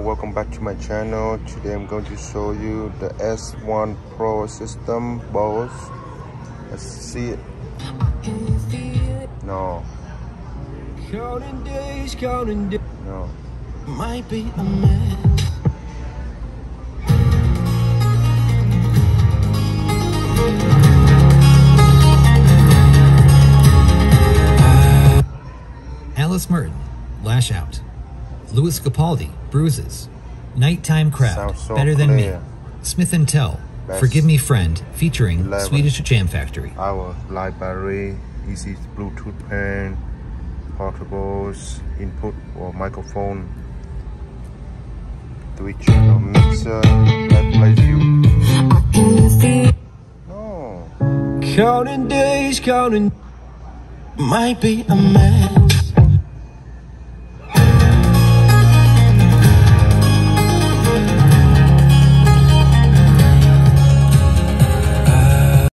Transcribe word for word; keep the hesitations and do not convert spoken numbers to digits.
welcome back to my channel. Today I'm going to show you the S one Pro system Bose. Let's see it. No. Counting days, counting days. No. Might be a man. Alice Merton, Lash Out. Louis Capaldi, Bruises. Nighttime Crowd, So Better Than clear. Me. Smith and Tell, Best Forgive Me Friend, featuring eleven. Swedish Jam Factory. Our library, easy Bluetooth pen, portables, input or microphone, three channel mixer, that plays you. No. Counting days, counting. Might be a man.